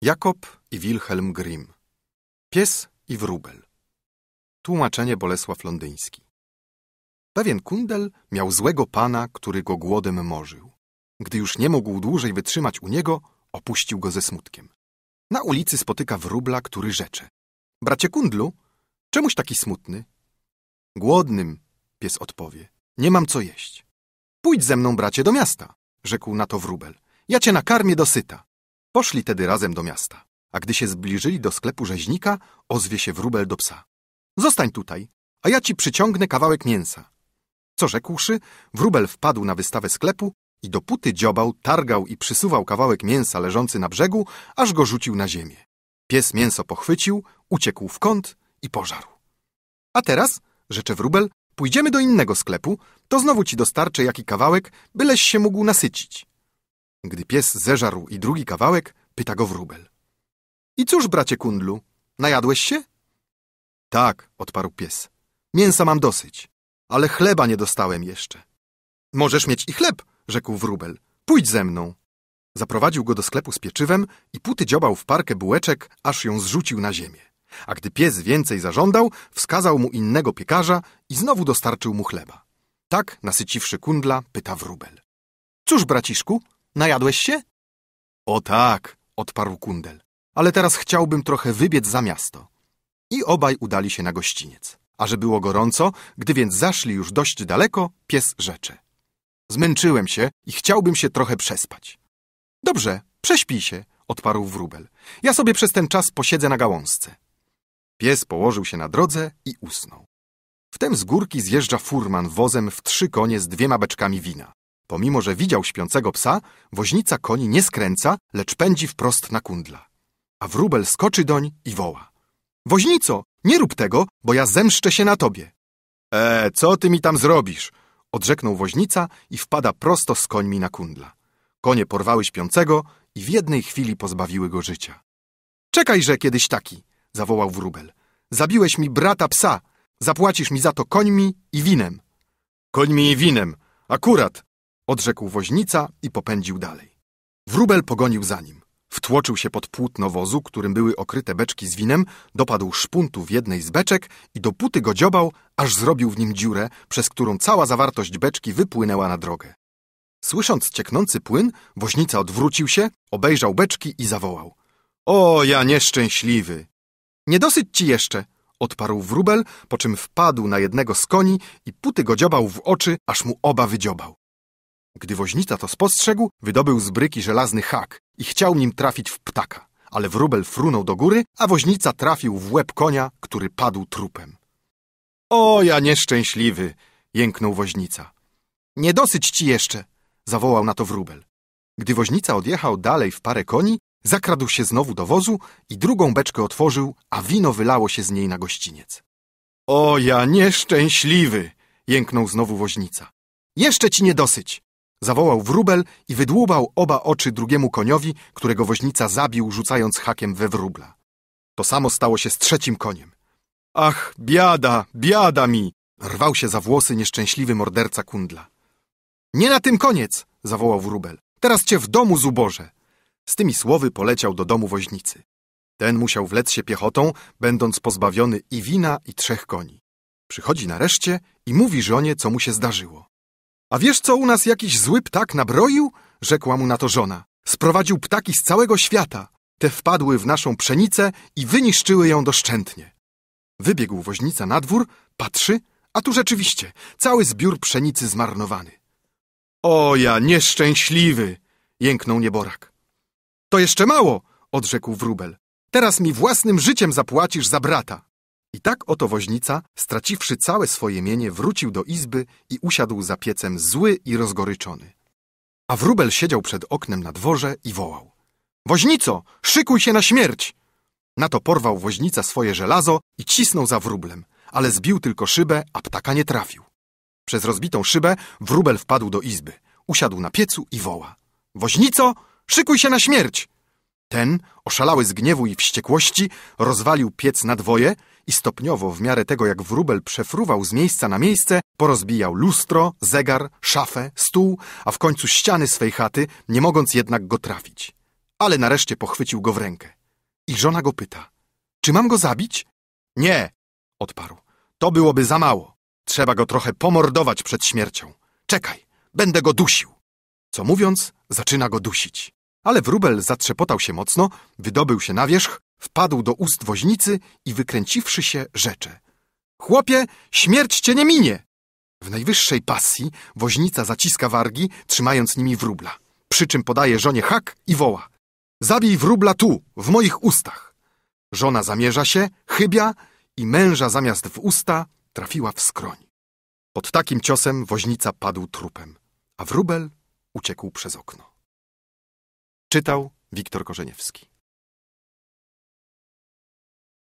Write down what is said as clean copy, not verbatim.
Jakob i Wilhelm Grimm. Pies i wróbel. Tłumaczenie Bolesław Londyński. Pewien kundel miał złego pana, który go głodem morzył. Gdy już nie mógł dłużej wytrzymać u niego, opuścił go ze smutkiem. Na ulicy spotyka wróbla, który rzecze: bracie kundlu, czemuś taki smutny? Głodnym, pies odpowie, nie mam co jeść. Pójdź ze mną, bracie, do miasta, rzekł na to wróbel. Ja cię nakarmię dosyta. Poszli tedy razem do miasta, a gdy się zbliżyli do sklepu rzeźnika, ozwie się wróbel do psa. Zostań tutaj, a ja ci przyciągnę kawałek mięsa. Co rzekłszy, wróbel wpadł na wystawę sklepu i dopóty dziobał, targał i przysuwał kawałek mięsa leżący na brzegu, aż go rzucił na ziemię. Pies mięso pochwycił, uciekł w kąt i pożarł. A teraz, rzecze wróbel, pójdziemy do innego sklepu, to znowu ci dostarczę jaki kawałek, byleś się mógł nasycić. Gdy pies zeżarł i drugi kawałek, pyta go wróbel. I cóż, bracie kundlu, najadłeś się? Tak, odparł pies. Mięsa mam dosyć, ale chleba nie dostałem jeszcze. Możesz mieć i chleb, rzekł wróbel. Pójdź ze mną. Zaprowadził go do sklepu z pieczywem i póty dziobał w parkę bułeczek, aż ją zrzucił na ziemię. A gdy pies więcej zażądał, wskazał mu innego piekarza i znowu dostarczył mu chleba. Tak, nasyciwszy kundla, pyta wróbel. Cóż, braciszku, najadłeś się? O tak, odparł kundel, ale teraz chciałbym trochę wybiec za miasto. I obaj udali się na gościniec. A że było gorąco, gdy więc zaszli już dość daleko, pies rzecze. Zmęczyłem się i chciałbym się trochę przespać. Dobrze, prześpij się, odparł wróbel. Ja sobie przez ten czas posiedzę na gałązce. Pies położył się na drodze i usnął. Wtem z górki zjeżdża furman wozem w 3 konie z 2 beczkami wina. Pomimo że widział śpiącego psa, woźnica koni nie skręca, lecz pędzi wprost na kundla. A wróbel skoczy doń i woła. Woźnico, nie rób tego, bo ja zemszczę się na tobie. Co ty mi tam zrobisz? Odrzeknął woźnica i wpada prosto z końmi na kundla. Konie porwały śpiącego i w jednej chwili pozbawiły go życia. Czekajże kiedyś taki, zawołał wróbel. Zabiłeś mi brata psa, zapłacisz mi za to końmi i winem. Końmi i winem, akurat, odrzekł woźnica i popędził dalej. Wróbel pogonił za nim. Wtłoczył się pod płótno wozu, którym były okryte beczki z winem, dopadł szpuntu w jednej z beczek i dopóty go dziobał, aż zrobił w nim dziurę, przez którą cała zawartość beczki wypłynęła na drogę. Słysząc cieknący płyn, woźnica odwrócił się, obejrzał beczki i zawołał. O, ja nieszczęśliwy! Nie dosyć ci jeszcze, odparł wróbel, po czym wpadł na jednego z koni i póty go dziobał w oczy, aż mu oba wydziobał. Gdy woźnica to spostrzegł, wydobył z bryki żelazny hak i chciał nim trafić w ptaka, ale wróbel frunął do góry, a woźnica trafił w łeb konia, który padł trupem. O, ja nieszczęśliwy! Jęknął woźnica. Nie dosyć ci jeszcze! Zawołał na to wróbel. Gdy woźnica odjechał dalej w parę koni, zakradł się znowu do wozu i drugą beczkę otworzył, a wino wylało się z niej na gościniec. O, ja nieszczęśliwy! Jęknął znowu woźnica. Jeszcze ci nie dosyć! Zawołał wróbel i wydłubał oba oczy drugiemu koniowi, którego woźnica zabił, rzucając hakiem we wróbla. To samo stało się z 3. koniem. Ach, biada, biada mi! Rwał się za włosy nieszczęśliwy morderca kundla. Nie na tym koniec! Zawołał wróbel. Teraz cię w domu zubożę! Z tymi słowy poleciał do domu woźnicy. Ten musiał wlec się piechotą, będąc pozbawiony i wina, i 3 koni. Przychodzi nareszcie i mówi żonie, co mu się zdarzyło. A wiesz, co u nas jakiś zły ptak nabroił? Rzekła mu na to żona. Sprowadził ptaki z całego świata. Te wpadły w naszą pszenicę i wyniszczyły ją doszczętnie. Wybiegł woźnica na dwór, patrzy, a tu rzeczywiście cały zbiór pszenicy zmarnowany. O, ja nieszczęśliwy! Jęknął nieborak. To jeszcze mało, odrzekł wróbel. Teraz mi własnym życiem zapłacisz za brata. I tak oto woźnica, straciwszy całe swoje mienie, wrócił do izby i usiadł za piecem zły i rozgoryczony. A wróbel siedział przed oknem na dworze i wołał. Woźnico, szykuj się na śmierć! Na to porwał woźnica swoje żelazo i cisnął za wróblem, ale zbił tylko szybę, a ptaka nie trafił. Przez rozbitą szybę wróbel wpadł do izby, usiadł na piecu i woła. Woźnico, szykuj się na śmierć! Ten, oszalały z gniewu i wściekłości, rozwalił piec na dwoje i stopniowo, w miarę tego jak wróbel przefruwał z miejsca na miejsce, porozbijał lustro, zegar, szafę, stół, a w końcu ściany swej chaty, nie mogąc jednak go trafić. ale nareszcie pochwycił go w rękę. I żona go pyta: czy mam go zabić? Nie, odparł. To byłoby za mało. Trzeba go trochę pomordować przed śmiercią. Czekaj, będę go dusił. Co mówiąc, zaczyna go dusić. Ale wróbel zatrzepotał się mocno, wydobył się na wierzch, wpadł do ust woźnicy i wykręciwszy się, rzecze: chłopie, śmierć cię nie minie! W najwyższej pasji woźnica zaciska wargi, trzymając nimi wróbla. Przy czym podaje żonie hak i woła: zabij wróbla tu, w moich ustach. Żona zamierza się, chybia i męża zamiast w usta trafiła w skroń. Pod takim ciosem woźnica padł trupem, a wróbel uciekł przez okno. Czytał Wiktor Korzeniewski.